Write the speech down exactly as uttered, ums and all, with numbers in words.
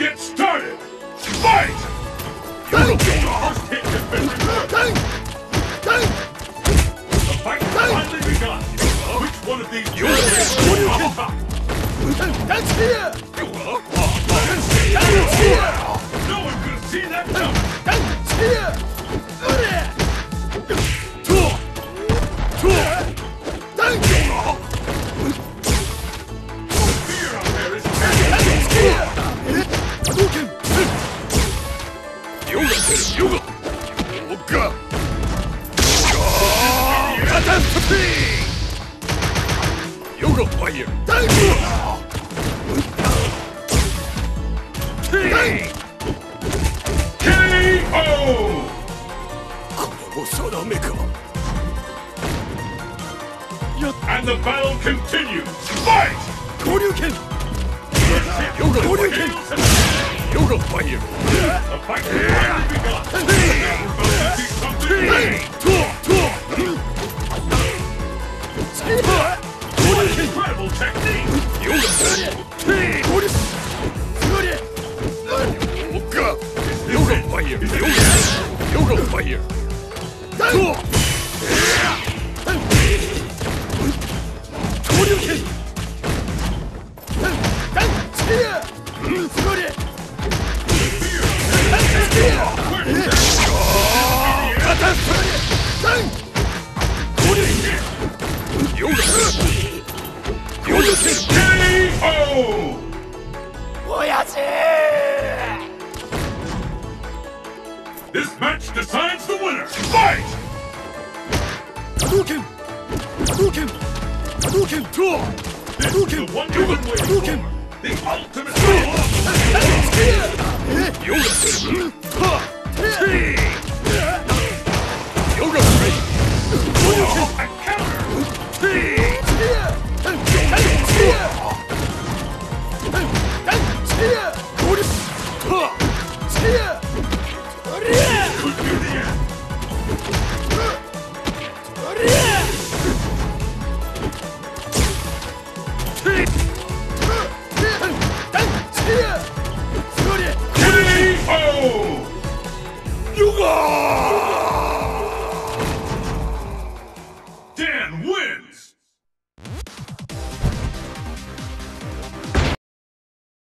get started! Fight! First hit has been returned. The fight has finally begun. Which one of these two is on top? That's here! That's here! No one could have seen that coming! That's here! Fear out there is That's here! Hadouken! Yoga! Yoga! Yoga! Catastrophe! Yoga fire! K O! And the battle continues! Fight! Goryuken! Yoga Goryuken! Yoga fire! The fight has finally begun! Now we're about to see something new! Incredible technique! Yoga! Yoga fire! Yoga fire! Goryuken! That's here! K O! This match decides the winner! Fight! Hadouken! Hadouken! Hadouken! This is the one-to-one way Hadouken! forward. The ultimate battle!